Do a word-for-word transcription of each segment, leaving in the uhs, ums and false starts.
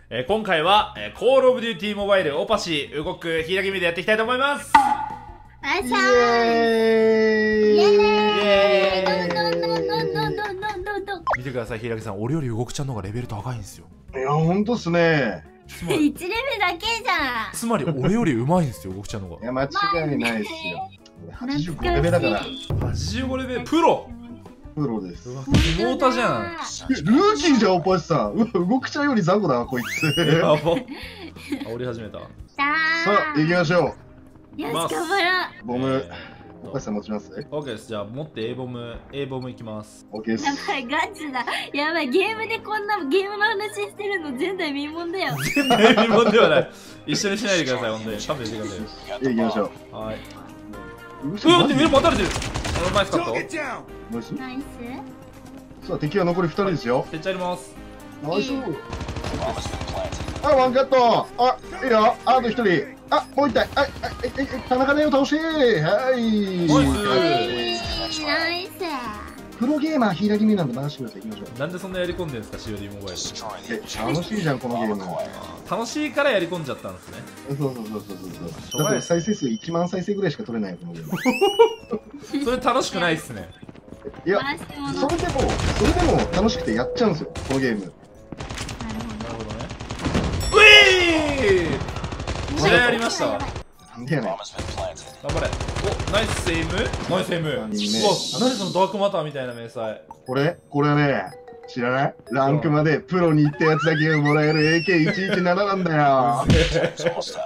えー、今回は、えー、コールオブデューティーモバイルオパシ動くヒイラギミでやっていきたいと思います。 あいしゃーイエーイイエーイどんどんどんどんどんどんどんどんどん。 見てください、ヒイラギさん、俺より動くちゃんの方がレベル高いんですよ。 いや、ほんとっすね。 つまりいちレベルだけじゃん。 つまり俺より上手いんですよ、動くちゃんの方いや、間違いないっすよ。はちじゅうご懐かしいレベルだから。 が。はちじゅうごレベルプロ。 プロです。 うわ、キモータじゃん。 えルーキーじゃん、おぱしさん。うわ、動くちゃんより雑魚だな、こいつ。 やば。あ、降り始めた。 ささああ、行きましょよし、頑張ろう。ボム、 えおぱしさん持ちますー、オッケーです。じゃあ持って A ボム A ボムいきます。 オッケーでう。やす。 ばい、ガチだ。やばい、ゲームでこんなゲームの話してるの前代未聞だよ。 全然疑問ではない。一緒にしないでください、ほんとに。勘弁してくださいよ。 で、行きましょう。 はい。 ううわ、待って、目待たれてる。あのナイスカット。 ナイス。 ナイス。 さあ、敵は残りふたりですよ。 てっちゃります。 ナイス。あ、ワンカット。あ、いいよ。あとひとり。あ、もう一体。あ、あ、え、え、田中根を倒し。はい。 ナイスナイス。 プロゲーマー、ヒイラギミなんで回してください。行きましょう。 なんでそんなやり込んでんすか、シーオーディー モバイル。 え、楽しいじゃん、このゲーム。 楽しいからやり込んじゃったんですね。 そうそうそうそうそう。だって再生数いちまん再生ぐらいしか取れないよ、このゲーム。 それ楽しくないっすね。 いや、 回し物。 それでも、それでも楽しくてやっちゃうんですよ、このゲーム。 なるほどね。うえー試合やりました。 なんでやねん。 頑張れ。お、ナイスエイムナイスエイム。うわ、何そのダークマターみたいな明細。 これこれね、知らないランクまでプロに行ったやつだけがもらえる エーケーいちいちなな なんだよ。 よし、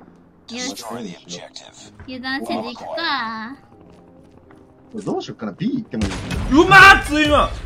油断せず行くか。 これどうしよっかな、B 行ってもいい？ うまーついまん。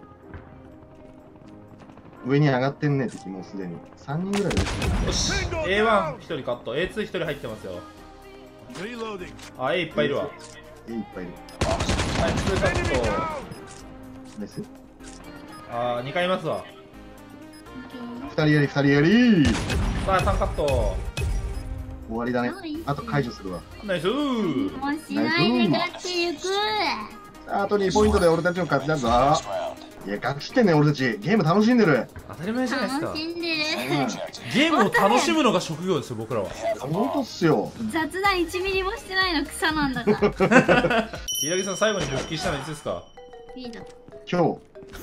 上に上がってんね、敵もうすでに。さんにんぐらいですね。 よし、エーワン ひとりカット、エーツー ひとり入ってますよ。あ、A いっぱいいるわ。 A いっぱいいる。 はい、にカット。 ナイス。 あー、にかいいますわ。 ふたりやり、ふたりやり。 さあ、さんカット。 終わりだね。あと解除するわ。 ナイスー。 もうしないで勝ってゆく。 あとにポイントで俺たちの勝ちだぞ。いや、ガチってんね、俺たち。ゲーム楽しんでる。 当たり前じゃないですか。 楽しんでる。 ゲームを楽しむのが職業ですよ、僕らは。 ほんとっすよ。 雑談いちミリもしてないの草なんだから。 ひらぎさん、最後に復帰したのいつですか？ いいだ。 今日。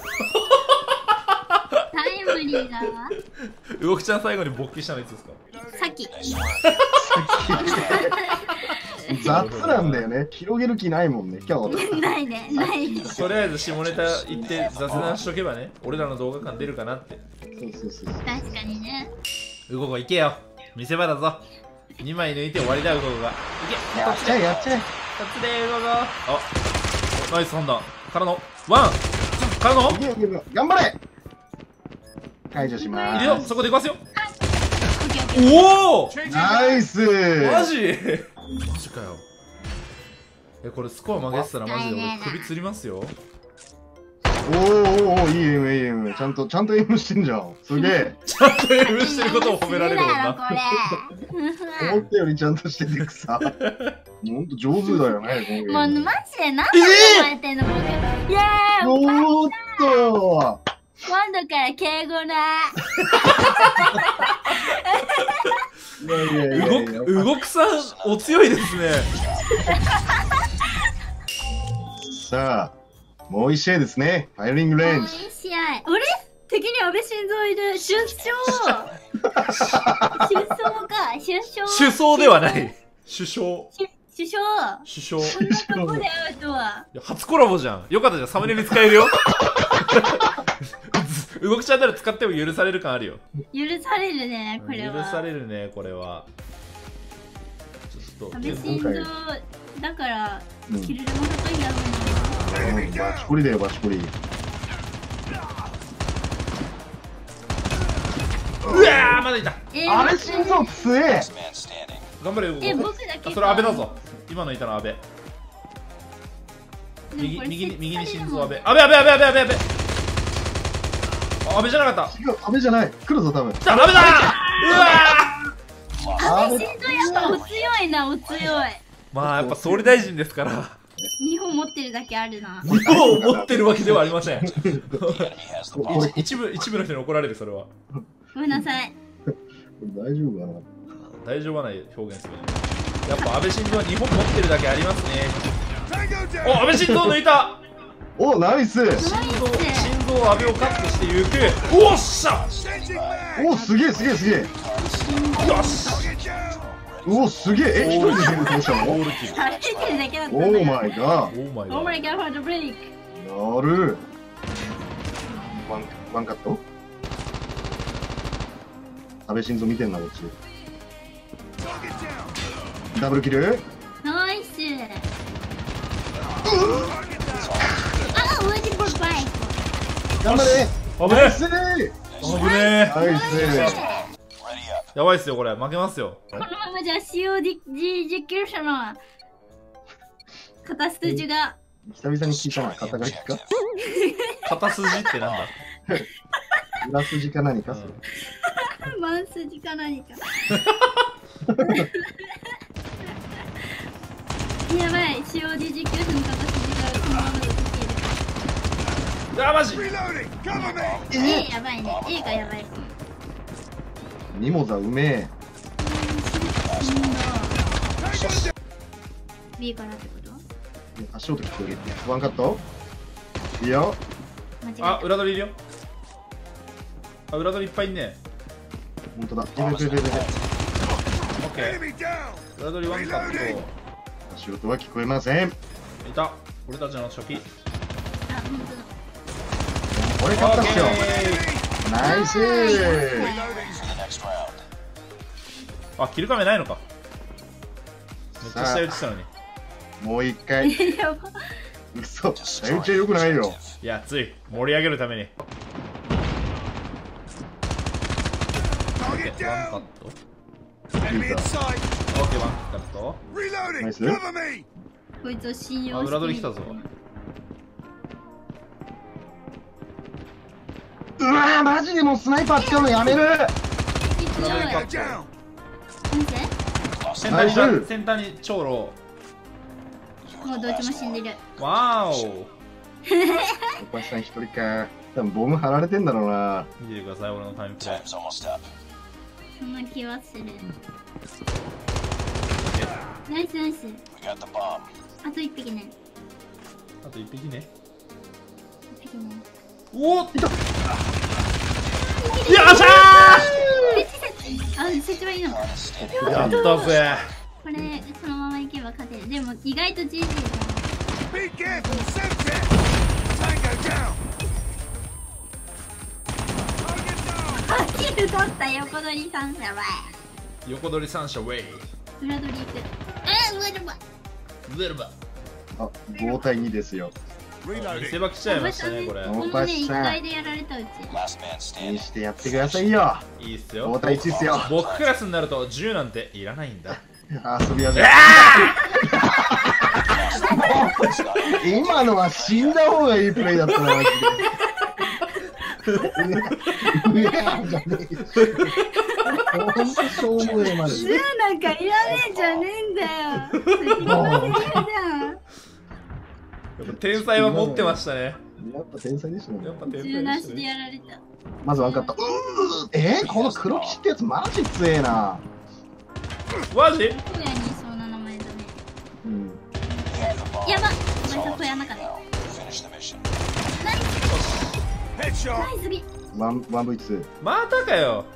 タイムリーだわ。 動くちゃん最後に勃起したのいつですか？ さっき。 雑なんだよね。広げる気ないもんね、今日。 ないね、ないね。 とりあえず下ネタ言って雑談しとけばね、俺らの動画感出るかなって。 そうそうそう。 確かにね。 うごご行けよ、見せ場だぞ。にまい抜いて終わりだ、うごごが。いけ、 やっちゃえ、やっちゃえ。 ふたつでうごご。あ、ナイス判断からのワンからのゲーム頑張れ。解除しまいるよ、 す。 そこで行きますよ。 オッケーオッケー。 おおナイス。 マジマジかよ。え、これスコア曲げてたらマジで俺首つりますよ。 おーおーおー、いいエム、いいエム。ちゃんと、ちゃんとエムしてんじゃん。すげえ。 ちゃんとエムしてることを褒められるもんな。 これ。 思ったよりちゃんとしててくさ。ほんと上手だよね、このゲーム。 もうマジで何で言われてんの僕。イエーイ。 おーっと。 今度から敬語な。 いやいやいやいや動く、動くさん、お強いですね。 さあ、もう一試合ですね。ファイアリングレンもうジ。 いい試合。あれ敵に安倍晋三いる。出生。出走か。出生。 首相ではない。首相。 首相。 首相。 こんなとこで会うとは。 いや初コラボじゃん。よかったじゃん。サムネに使えるよ。動くちゃんなら使っても許される感あるよ。 許されるね、これは。 許されるね、これは。ちょっと。 安倍晋三だから、 うんキルルも高いんだろうな。 バチコリだよ、バチコリ。 うわー、まだいた。 えあれ、心臓強え。 頑張れよ。 え、僕だけか。 あ、それ安倍だぞ。今のいたの安倍。 でもこれ右右に右に設置されるもん心臓安倍。安倍安倍安倍安倍安倍安倍。あ、安倍じゃなかった。 違う、安倍じゃない。来るぞ、多分。 来た、安倍だ。うわ安倍晋三やっぱお強いな、お強い。 ー。まあやっぱ総理大臣ですから。 日本持ってるだけあるな。 日本を持ってるわけではありません。 これ、 一部一部の人に怒られる、それは。 ごめんなさい。 大丈夫かな。 大丈夫はない表現する。やっぱ安倍晋三は日本持ってるだけありますね。お、安倍晋三抜いた。 お、ナイス。 心臓、心臓安倍をカットしていく。おっしゃ。 お、すげえすげえすげえ。 よし。 お、すげえ。え、一人で全部倒したの？ オールキル。 歩いてるだけだったオんだよ。 ーマイガー。 オーマイガー。 オーマイガーフォードブレイク。 なる。ワン、ワンカット。安倍晋三見てんな、こっち。ダブルキル。 ナイス。あ、ウェディングバイク。 頑張れ。 危ねナイス。 え。危ねナイス。 え。やばいっすよこれ、負けますよ。 このままじゃ シーオーディー 実況者の片筋が。 久々に聞いたな、肩書きか。 片筋ってなんだ。 裏筋か何かそれ。 マン筋か何か。やばい、シーオーディー 実況者の片筋がこのままで聞ける。 あ、マジ。 え、やばいね。A がやばいかも。 ミモザうめえ。 B からってこと？ 足音聞こえる。ワンカット。いいよ。 あ、裏取りいるよ。あ、裏取りいっぱいいんね。 本当だ。やべやべやべやべ。 オッケー。裏取りワンカット。 足音は聞こえません。 いた。俺たちの初期。 あ、本当だ。 これ勝ったっしょ。ナイスー。 あ、キルカメないのか。めっちゃ下打ちしたのに。 もう一回。 やば。 嘘。下打ちは良くないよ。 いや、つい盛り上げるために。ワンカット。オッケー、ワンカット。 ナイス。 こいつを信用あ、 して裏取り来たぞ。 うわー、マジでもうスナイパー使うのやめる。 裏取りカット。 なんで？ センターにしゃ、センターに長老。 もうどっちも死んでる。 わーお。 おばさん一人か。多分ボム張られてんだろうな。 見ててください、俺のタイムプレイ。 そんな気はする。ナイスナイス。あと一匹ね。 あと一匹ね。 一匹ね。 おお、いた。よっしゃあ、設置はいいのか。 ー。やったぜ。 これ、そのままいけば勝てる。でも、意外と ジージー だ。あ、キル取った。横取り三者前。 横取り三者ウェイ。 裏取り行く。えー、上るわ。 ウェルバ。 あ、ご対にですよ。 見せ場来ちゃいましたね、これ。 このね、一回でやられたうち。 気にしてやってくださいよ。 いいっすよ。 ご対いちっすよ。 僕クラスになると銃なんていらないんだ。 遊び始め。今のは死んだ方がいいプレイだったな、マジで。いや、じゃねえ。ほんとしょうもねえまで。 銃なんかいらねえんじゃねえんだよ。それ言われてるじゃん。 天才は持ってましたね。 やっぱ天才でしたね。 やっぱ天才銃なしででしたね。 やられた。 まずワンカット。うーえー、この黒騎士ってやつマジ強えな。 マジ？ 小屋にいそうな名前だね。 うん。 やばっ。ごめんなさい、小屋の中で。ナイス。ナイスギ。 ワン、ワン ブイツー。 またかよ。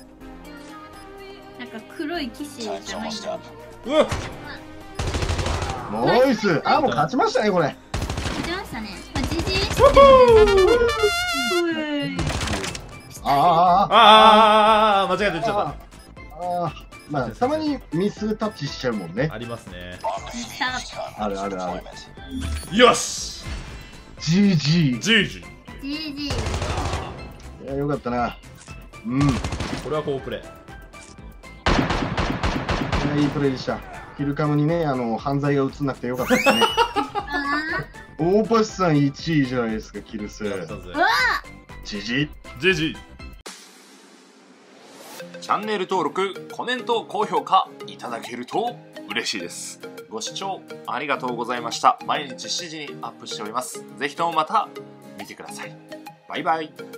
なんか黒い騎士じゃないんだ。 うわっ。 ナイス。あ、もう勝ちましたね、これ。 勝ちましたね。まあ、ジジイ。 ああ、ああ、 ああ、間違えて言っちゃっああ、まあ、たまにミスタッチしちゃうもんねた。。ありますね。 あるあるある。 よし。 ジージー。 ジージー。 ジジイ。 いや、よかったな。うん。いこれは好プレイ。 や、いいプレイでした。キルカムにね、あの、犯罪が映んなくてよかったですね。大橋さんいちいじゃないですか、キル数。 やったぜ。 ジジジージー。チャンネル登録、コメント、高評価いただけると嬉しいです。ご視聴ありがとうございました。毎日しちじにアップしております。ぜひともまた見てください。バイバイ。